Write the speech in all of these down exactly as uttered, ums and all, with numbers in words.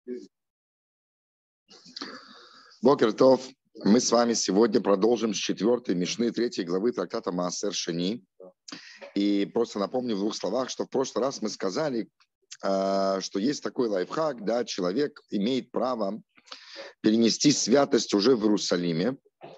Бокер Тов. Мы с вами сегодня продолжим с четвертой Мишны третьей главы трактата Маасер Шени. И просто напомню в двух словах, что в прошлый раз мы сказали, что есть такой лайфхак, да, человек имеет право перенести святость уже в Иерусалиме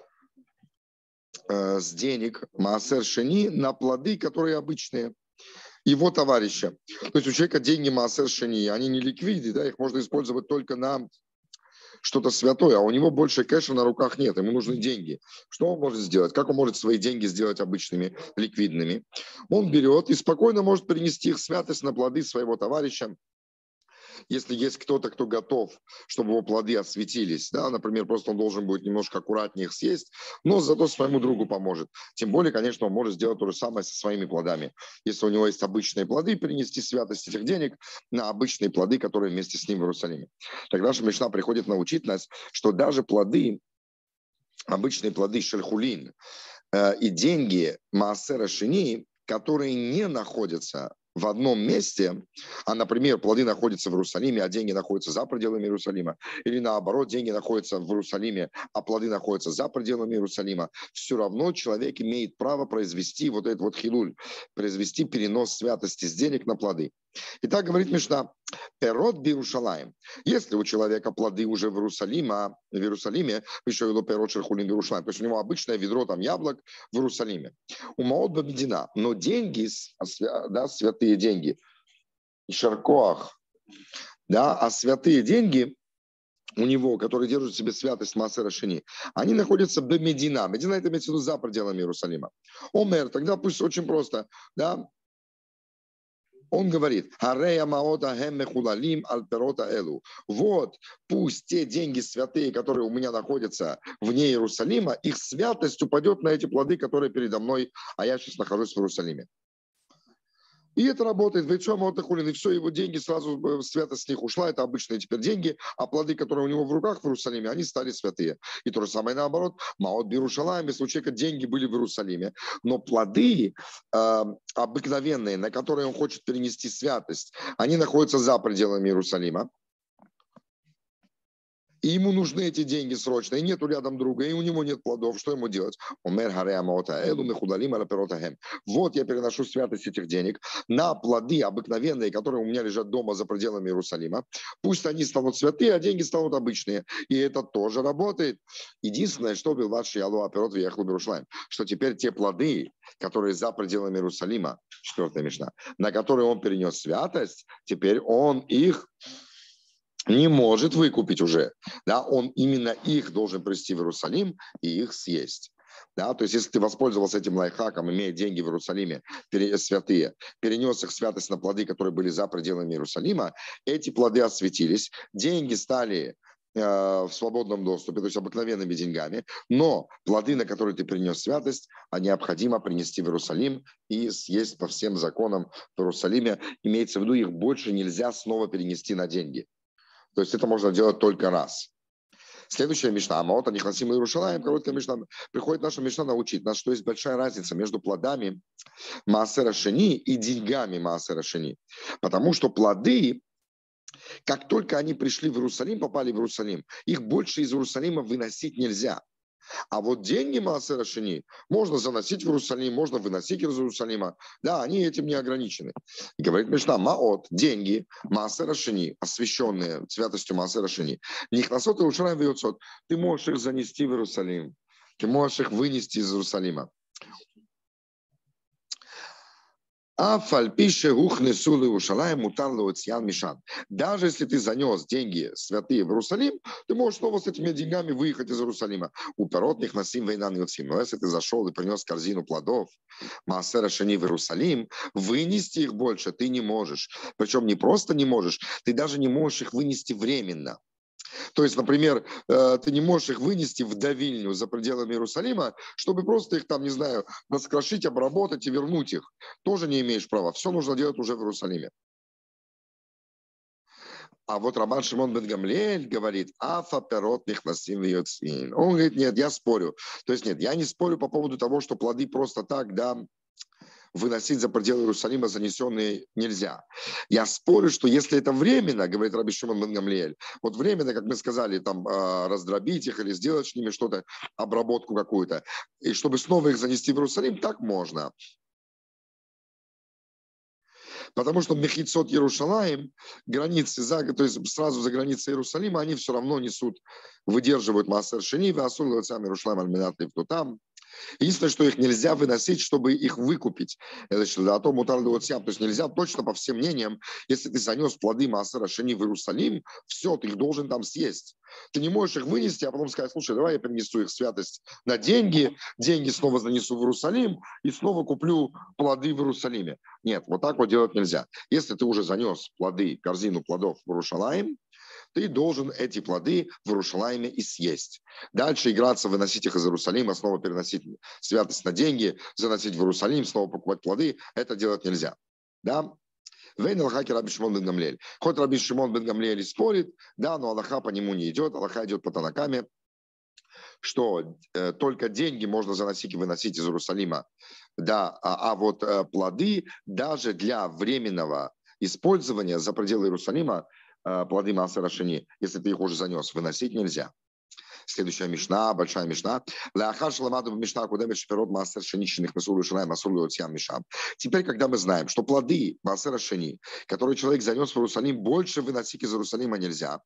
с денег Маасер Шени на плоды, которые обычные его товарища. То есть у человека деньги Маасер Шени, они не ликвидны, да, их можно использовать только на что-то святое, а у него больше кэша на руках нет, ему нужны деньги. Что он может сделать? Как он может свои деньги сделать обычными, ликвидными? Он берет и спокойно может перенести их святость на плоды своего товарища. Если есть кто-то, кто готов, чтобы его плоды осветились, да, например, просто он должен будет немножко аккуратнее их съесть, но зато своему другу поможет. Тем более, конечно, он может сделать то же самое со своими плодами. Если у него есть обычные плоды, перенести святость этих денег на обычные плоды, которые вместе с ним в Иерусалиме. Тогда наша Мишна приходит научить нас, что даже плоды, обычные плоды шельхулин э, и деньги Маасера Шени, которые не находятся в одном месте, а, например, плоды находятся в Иерусалиме, а деньги находятся за пределами Иерусалима, или наоборот, деньги находятся в Иерусалиме, а плоды находятся за пределами Иерусалима, все равно человек имеет право произвести вот этот вот хилуль, произвести перенос святости с денег на плоды. Итак, говорит Мишна, перот бирушалаем. Если у человека плоды уже в Иерусалиме, в Иерусалиме, еще его перот шерхулин бирушалаем, то есть у него обычное ведро там яблок в Иерусалиме. У Маот бабедина, но деньги, да, святые деньги, шаркоах, да, а святые деньги у него, которые держат в себе святость Маасера Шени, они находятся в Медина. Медина — это имеется в виду за пределами Иерусалима. Омер, тогда пусть очень просто, да, он говорит, вот пусть те деньги святые, которые у меня находятся вне Иерусалима, их святость упадет на эти плоды, которые передо мной, а я сейчас нахожусь в Иерусалиме. И это работает. И все, его деньги сразу, святость с них ушла. Это обычные теперь деньги. А плоды, которые у него в руках в Иерусалиме, они стали святые. И то же самое наоборот. Маот бирушалаем, если у человека деньги были в Иерусалиме, но плоды э, обыкновенные, на которые он хочет перенести святость, они находятся за пределами Иерусалима. И ему нужны эти деньги срочно, и нету рядом друга, и у него нет плодов, что ему делать? Вот я переношу святость этих денег на плоды обыкновенные, которые у меня лежат дома за пределами Иерусалима. Пусть они станут святые, а деньги станут обычные. И это тоже работает. Единственное, что был ваш ялуа перот веяхлу бирушалаем, что теперь те плоды, которые за пределами Иерусалима, четвертая Мишна, на которые он перенес святость, теперь он их не может выкупить уже, да, он именно их должен привезти в Иерусалим и их съесть. Да, то есть, если ты воспользовался этим лайфхаком, имея деньги в Иерусалиме, святые, перенес их святость на плоды, которые были за пределами Иерусалима, эти плоды осветились, деньги стали э, в свободном доступе, то есть обыкновенными деньгами, но плоды, на которые ты принес святость, необходимо принести в Иерусалим и съесть по всем законам в Иерусалиме. Имеется в виду, их больше нельзя снова перенести на деньги. То есть это можно делать только раз. Следующая Мишна. Амаот анихнасим Иерушалаим. Короткая Мишна. Приходит наша Мишна научить нас, что есть большая разница между плодами Маасера Шени и деньгами Маасера Шени. Потому что плоды, как только они пришли в Иерусалим, попали в Иерусалим, их больше из Иерусалима выносить нельзя. А вот деньги Маасера Шени можно заносить в Иерусалим, можно выносить из Иерусалима. Да, они этим не ограничены. И говорит Мишна, Маот, деньги Маасера Шени, освященные святостью Маасера Шени, нихнасот и ушраем вьёцот, ты можешь их занести в Иерусалим, ты можешь их вынести из Иерусалима. Даже если ты занес деньги святые в Иерусалим, ты можешь снова с этими деньгами выехать из Иерусалима. У перотных насим войнан юцим. Но если ты зашел и принес корзину плодов Маасера Шени в Иерусалим, вынести их больше ты не можешь. Причем не просто не можешь, ты даже не можешь их вынести временно. То есть, например, ты не можешь их вынести в давильню за пределами Иерусалима, чтобы просто их там, не знаю, раскрошить, обработать и вернуть их. Тоже не имеешь права. Все нужно делать уже в Иерусалиме. А вот Рабан Шимон бен Гамлиэль говорит, афа перот нихнасим вьёцин. Он говорит, нет, я спорю. То есть нет, я не спорю по поводу того, что плоды просто так, да, выносить за пределы Иерусалима занесенные нельзя. Я спорю, что если это временно, говорит Раби Шимон бен Гамлиэль, вот временно, как мы сказали, там раздробить их или сделать с ними что-то, обработку какую-то, и чтобы снова их занести в Иерусалим, так можно. Потому что Мехицот Иерушалаим, границы, за, то есть сразу за границей Иерусалима, они все равно несут, выдерживают Маасер Шени, Васур Лоцам Иерушалаим Альминат Лифтутам. Единственное, что их нельзя выносить, чтобы их выкупить. Это что, а то мутар лоцям. То есть нельзя точно, по всем мнениям, если ты занес плоды Маасера Шени в Иерусалим, все, ты их должен там съесть. Ты не можешь их вынести, а потом сказать, слушай, давай я перенесу их святость на деньги, деньги снова занесу в Иерусалим и снова куплю плоды в Иерусалиме. Нет, вот так вот делать нельзя. Если ты уже занес плоды, корзину плодов в Иерушалаим, ты должен эти плоды в Иерушалайме и съесть. Дальше играться, выносить их из Иерусалима, снова переносить святость на деньги, заносить в Иерусалим, снова покупать плоды, это делать нельзя. Да? Вейн Аллахаки Раби Шимон бен Гамлиэль. Хоть Раби Шимон бен Гамлиэль спорит, да, но Аллаха по нему не идет, Аллаха идет по Танакаме, что э, только деньги можно заносить и выносить из Иерусалима, да, а, а вот э, плоды даже для временного использования за пределы Иерусалима, плоды Маасера Шени, если ты их уже занес, выносить нельзя. Следующая мишна, большая мишна. Теперь, когда мы знаем, что плоды Маасера Шени, которые человек занес в Иерусалим, больше выносить из Иерусалима нельзя.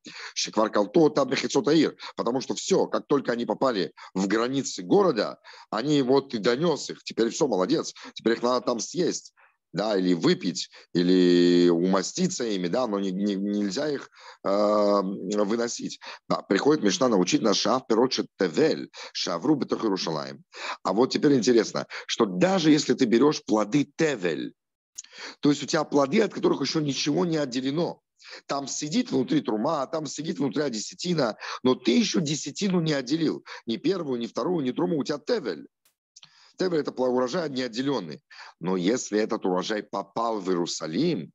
Потому что все, как только они попали в границы города, они вот и донес их. Теперь все, молодец. Теперь их надо там съесть. Да, или выпить, или умаститься ими, да, но не, не, нельзя их э, выносить. Да, приходит Мишна научить нас шаф перочет тевель, шавру бетох Иерушалаим. А вот теперь интересно, что даже если ты берешь плоды тевель, то есть у тебя плоды, от которых еще ничего не отделено, там сидит внутри трума, там сидит внутри десятина, но ты еще десятину не отделил, ни первую, ни вторую, ни труму, у тебя тевель. Тевель – это урожай неотделенный. Но если этот урожай попал в Иерусалим,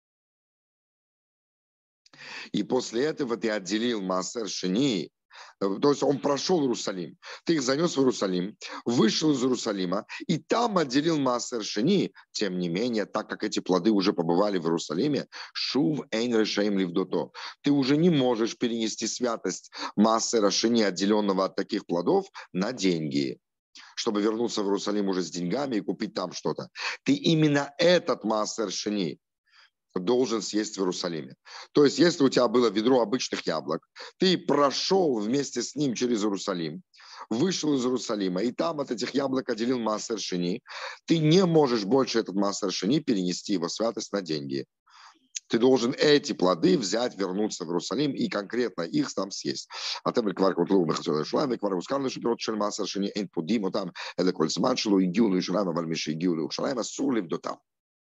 и после этого ты отделил Маасер Шени, то есть он прошел Иерусалим, ты их занес в Иерусалим, вышел из Иерусалима, и там отделил Маасер Шени, тем не менее, так как эти плоды уже побывали в Иерусалиме, шув эйн решаим ливдото, ты уже не можешь перенести святость Маасера Шени, отделенного от таких плодов, на деньги, чтобы вернуться в Иерусалим уже с деньгами и купить там что-то. Ты именно этот Маасер Шени должен съесть в Иерусалиме. То есть, если у тебя было ведро обычных яблок, ты прошел вместе с ним через Иерусалим, вышел из Иерусалима, и там от этих яблок отделил Маасер Шени, ты не можешь больше этот Маасер Шени перенести его святость на деньги. Ты должен эти плоды взять, вернуться в Иерусалим и конкретно их там съесть. А ты квар контролу мы хотели шлайм, и квар ускарный шпирот шель Маасер Шени эйн подимо там, это кольцман шелу игиу лишалайма, вальмиши игиу лишалайма, сулив до там.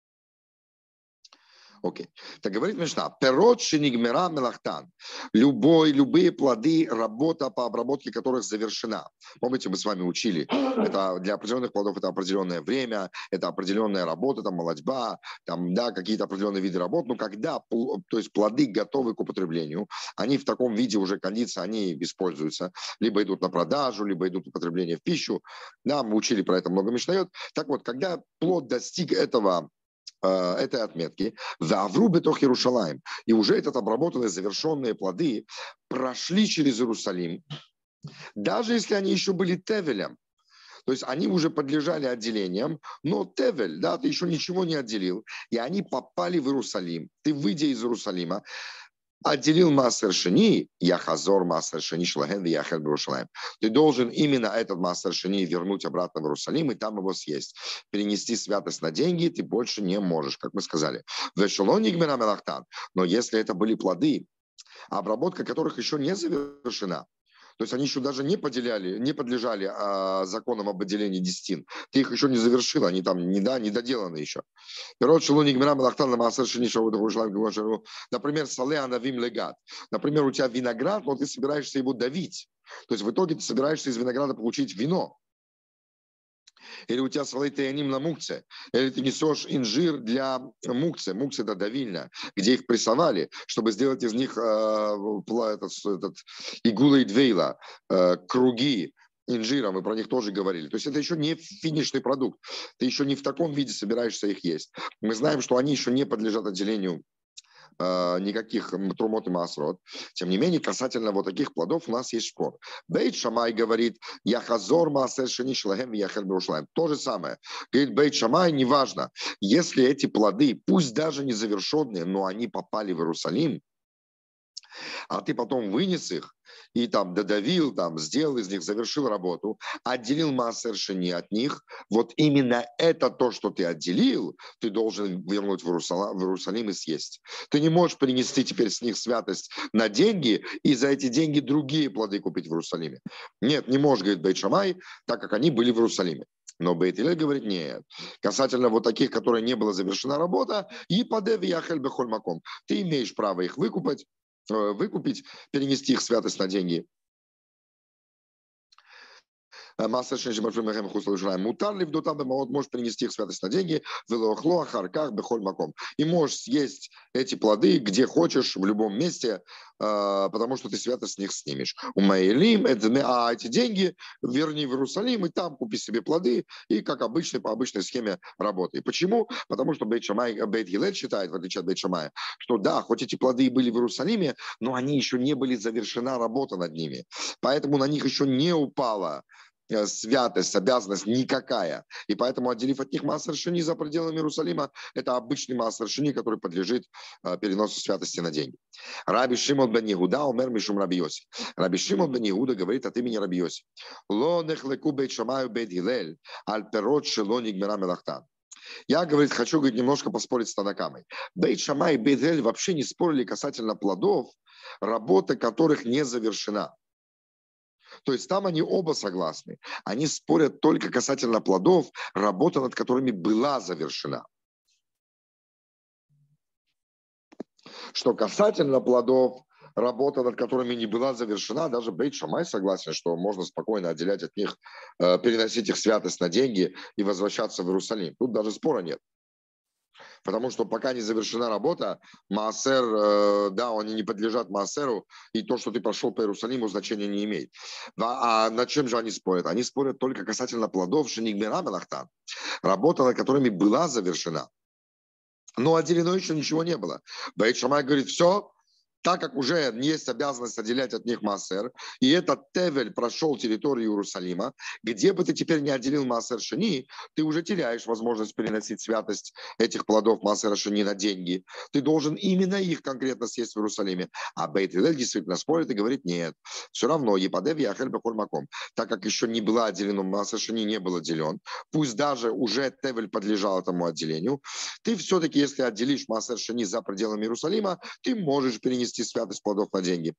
Окей. Так говорит Мишна, перот шенигмера мелахтан. Любой, любые плоды, работа по обработке которых завершена. Помните, мы с вами учили, это для определенных плодов это определенное время, это определенная работа, там молодьба, там, да, какие-то определенные виды работ. Но когда, то есть плоды готовы к употреблению, они в таком виде уже кондиции, они используются, либо идут на продажу, либо идут в употребление в пищу. Да, мы учили про это много Мишнайот. Так вот, когда плод достиг этого этой отметки, вавру бетох Иерушалаим, и уже этот обработанные, завершенные плоды прошли через Иерусалим, даже если они еще были тевелем, то есть они уже подлежали отделениям, но тевель, да, ты еще ничего не отделил, и они попали в Иерусалим, ты, выйдя из Иерусалима, отделил Маасер Шени, яхазор Маасер Шени шлаген яхел б'Иерушалаим. Ты должен именно этот Маасер Шени вернуть обратно в Иерусалим и там его съесть. Перенести святость на деньги ты больше не можешь, как мы сказали. Но если это были плоды, обработка которых еще не завершена, то есть они еще даже не поделяли, не подлежали а, законам об отделении десятин. Ты их еще не завершил, они там не, да, не доделаны еще. Например, сале анавим легат. Например, у тебя виноград, но ты собираешься его давить. То есть в итоге ты собираешься из винограда получить вино. Или у тебя салей таяним на мукце, или ты несешь инжир для мукце, мукце это давильня, где их прессовали, чтобы сделать из них э, этот, этот, игула и двейла, э, круги, инжира, мы про них тоже говорили. То есть это еще не финишный продукт. Ты еще не в таком виде собираешься их есть. Мы знаем, что они еще не подлежат отделению э, никаких трумот и маасрот. Тем не менее, касательно вот таких плодов у нас есть спор. Бейт Шамай говорит, яхазор маасер шени шлахем яхер берушлаем. То же самое. Говорит Бейт Шамай, неважно, если эти плоды, пусть даже незавершенные, но они попали в Иерусалим, а ты потом вынес их и там додавил, там, сделал из них, завершил работу, отделил маасер шени от них, вот именно это то, что ты отделил, ты должен вернуть в Иерусалим, в Иерусалим и съесть. Ты не можешь принести теперь с них святость на деньги и за эти деньги другие плоды купить в Иерусалиме. Нет, не можешь, говорит Бейт Шамай, так как они были в Иерусалиме. Но Бейт Илель говорит, нет. Касательно вот таких, которые не была завершена работа, и падев яхель бехоль маком. Ты имеешь право их выкупать, выкупить, перенести их святость на деньги. Мутар ли вдотам можешь принести их святость на деньги, велохло ахарках бехоль маком. И можешь съесть эти плоды где хочешь, в любом месте, потому что ты святость с них снимешь. У Маэлим, а эти деньги верни в Иерусалим, и там купи себе плоды, и как обычно, по обычной схеме работай. Почему? Потому что Бейт Шамай, Бейт Гилель считает, в отличие от Бейт Шамая, что да, хоть эти плоды и были в Иерусалиме, но они еще не были завершена работа над ними. Поэтому на них еще не упала святость, обязанность никакая. И поэтому, отделив от них маасер шени за пределами Иерусалима, это обычный маасер шени, который подлежит э, переносу святости на деньги. Раби Шимон бен Иуда умер мишум Раби Йоси. Раби Шимон бен Иуда говорит от имени Раби Йоси. Ло нехлеку бейт Шамаю бейт Гилель аль перот шело нигмера мелахта. Я, говорит, хочу, говорит, немножко поспорить с Танакамой. Бейт Шамай и Бейт Гилель вообще не спорили касательно плодов, работа которых не завершена. То есть там они оба согласны. Они спорят только касательно плодов, работа над которыми была завершена. Что касательно плодов, работа над которыми не была завершена, даже Бейт Шамай согласен, что можно спокойно отделять от них, переносить их святость на деньги и возвращаться в Иерусалим. Тут даже спора нет. Потому что пока не завершена работа, маасер, э, да, они не подлежат маасеру, и то, что ты пошел по Иерусалиму, значения не имеет. А, а над чем же они спорят? Они спорят только касательно плодов шенигмера мелахта, работа, над которыми была завершена. Но отделено еще ничего не было. Бейт Шамай говорит, все, так как уже есть обязанность отделять от них маасер, и этот тевель прошел территорию Иерусалима, где бы ты теперь не отделил маасер шени, ты уже теряешь возможность переносить святость этих плодов маасера шени на деньги. Ты должен именно их конкретно съесть в Иерусалиме. А Бейт Гилель действительно спорит и говорит, нет, все равно епадев яхель бехоль маком, так как еще не была отделена, маасер шени не был отделен, пусть даже уже тевель подлежал этому отделению, ты все-таки, если отделишь маасер шени за пределами Иерусалима, ты можешь перенести святость плодов на деньги.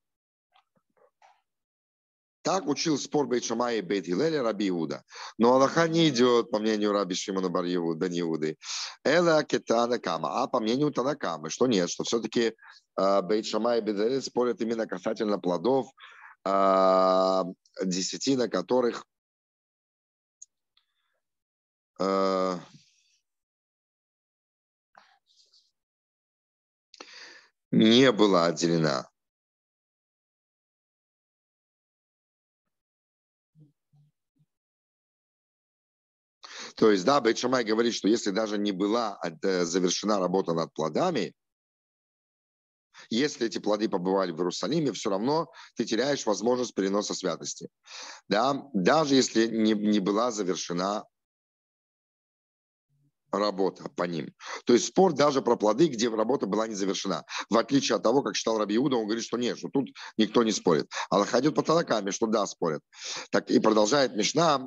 Так учил спор Бейт Шамая и Бейт Гилеля Раби Иуда. Но Аллаха не идет, по мнению Раби Шимона бар бен Иуды. Эла кетана кама. А по мнению Танакамы, что нет, что все-таки э, Бейт Шамая и Бейт Гилель спорят именно касательно плодов, э, десятина которых э, не была отделена. То есть, да, Бейт Шамай говорит, что если даже не была завершена работа над плодами, если эти плоды побывали в Иерусалиме, все равно ты теряешь возможность переноса святости. Да? Даже если не, не была завершена работа по ним. То есть спор даже про плоды, где работа была не завершена. В отличие от того, как считал Раби Иуда, он говорит, что нет, что тут никто не спорит. Аллаха идет по Танакаме, что да, спорят. Так и продолжает Мишна.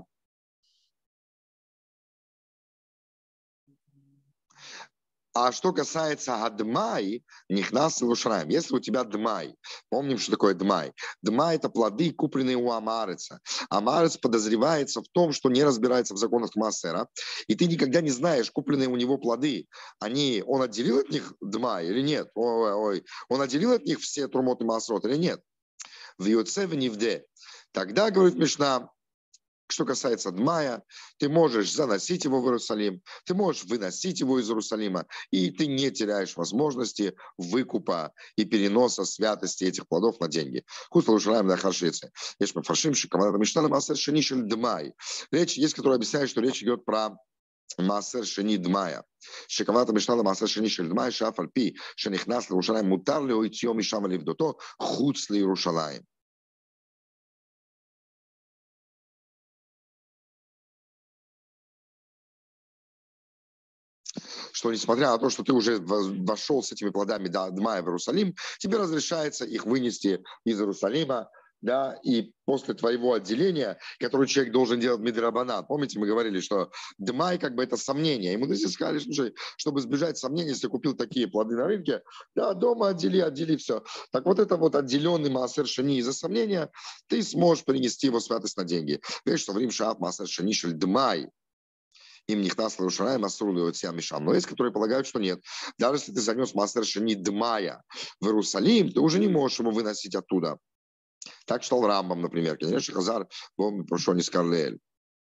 А что касается адмай, нихнас и лушраем. Если у тебя дмай, помним, что такое дмай. Дмай – это плоды, купленные у амареца. Амарец подозревается в том, что не разбирается в законах маасера, и ты никогда не знаешь, купленные у него плоды, они, он отделил от них дмай или нет? Ой, ой, он отделил от них все трумот и маасрот или нет? В Йоцев и Нивде. Тогда, говорит Мишна, Что касается Дмая, ты можешь заносить его в Иерусалим, ты можешь выносить его из Иерусалима, и ты не теряешь возможности выкупа и переноса святости этих плодов на деньги. Речь есть, которая объясняет, что речь идет про מעשר שני דמיה, שקבעת המשנה למעשר שני של דמיה, שאף על פי שנכנס לירושלים, מותר להוציאו משם ולפדותו חוץ לירושלים. Что несмотря на то, что ты уже вошел с этими плодами Дмая в Иерусалим, тебе разрешается их вынести из Иерусалима, да, и после твоего отделения, которое человек должен делать мидрабанат. Помните, мы говорили, что Дмай как бы это сомнение. И мудрецы сказали, слушай, чтобы избежать сомнений, если купил такие плоды на рынке, да, дома отдели, отдели все. Так вот это вот отделенный маасер шени из-за сомнения, ты сможешь принести его святость на деньги. Видишь, что в Рим шаф маасер шени шель Дмай. Им них нас нарушаем, асуру мишам. Но есть, которые полагают, что нет. Даже если ты занес маасер шени Дмая в Иерусалим, ты уже не можешь его выносить оттуда. Так читал Рамбам, например. Конечно, Хазар, прошу, не Скарлеэль.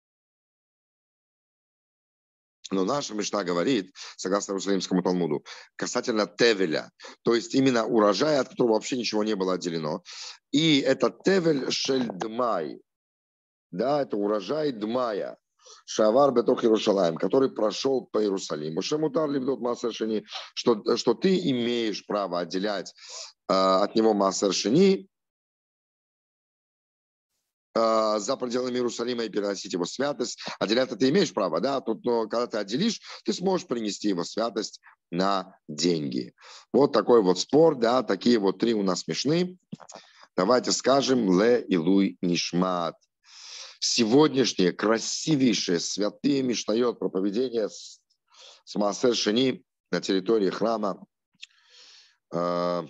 Но наша Мишна говорит, согласно Иерусалимскому Талмуду, касательно Тевеля, то есть именно урожая, от которого вообще ничего не было отделено. И это Тевель шель Дмай. Да, это урожай Дмая. Шавар бетох Иерусалим, который прошел по Иерусалиму. Шемутар либдот маасер шени, что, что ты имеешь право отделять э, от него маасер шени за пределами Иерусалима и переносить его святость. Отделять ты имеешь право, да, тут, но когда ты отделишь, ты сможешь принести его святость на деньги. Вот такой вот спор, да, такие вот три у нас мишны. Давайте скажем ле илуй нишмат. Сегодняшнее красивейшее святые мишнайот проповедение с, с маасер шени на территории храма э,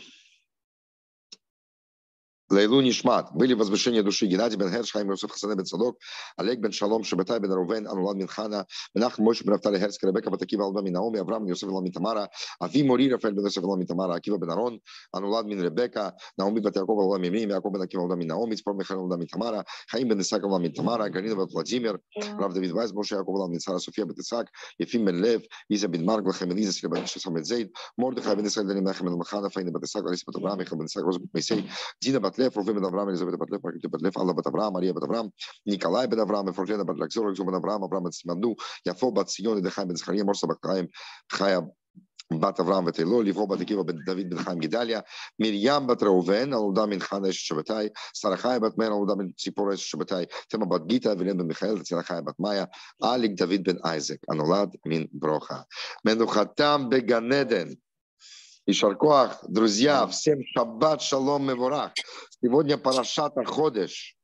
Лейлу Нишмат. Были возвышения души Геннадий бен Херш, Хайм Йосеф Хасане бен Цадок, Олег бен Шалом, Шебетай бен Рувен, Анулад бен Хана, Менахем Мойше бен Нафтали Херцк, Ребека Батакива Алба бен Наоми, Авраам Йосеф Алам бен Тамара, Ави Мори Рафаэль бен Йосеф Алам бен Тамара, Акива бен Арон, Анулад бен Ребека, Наоми бен Яков Алам бен Мим, Яков бен Акива Алам бен Наоми, Цпор Михаил Алам бен Тамара, Хаим бен Исаак Алам бен Тамара, Галина бен Владимир, Рав Давид Вайс, Моше Яков Алам бен Цара, София бен Ицак, Ефим бен Лев, Иза бен Марк, Лахем бен Иза, Силе бен Шесам бен Зейд, Мордехай бен Исраэль, Даним Нахем бен Махана, Фаина бен Исаак, Алиса бен Авраам, Михаил бен Исаак, Роза бен Моисей, Дина Батлев, Рувим бен Авраам, Елизавета Батлев, Маргарита Батлев, Алла бен Авраам, Мария бен Авраам, Николай бен Авраам, Эфрожена бен Лакзор, Экзо бен Авраам, Авраам бен Симанду, Яфо бен Цион, Идахай бен Захария, Морса бен Хаим, Хая бат Авраам ветейло, Ливо бат Акива бен Давид бен Хаим Гидалия, Мирьям бат Реувен, Алуда бен Хана эш Шебетай, Сарахай бат Мер, Алуда бен Ципора эш Шебетай, Тема бат Гита, Вилен бен Михаил, Тирахай бат Майя, Алик Давид бен Айзек, Анулад мин Броха. Менухатам беганеден. И шаркоах, друзья, всем шаббат шалом меворах. Сегодня парашат ходеш.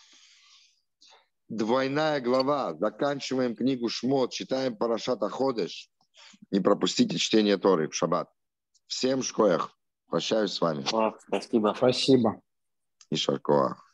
Двойная глава. Заканчиваем книгу Шмот, читаем парашат ходеш. Не пропустите чтение Торы в шаббат. Всем шкоях. Прощаюсь с вами. Спасибо. Спасибо. И шаркоах.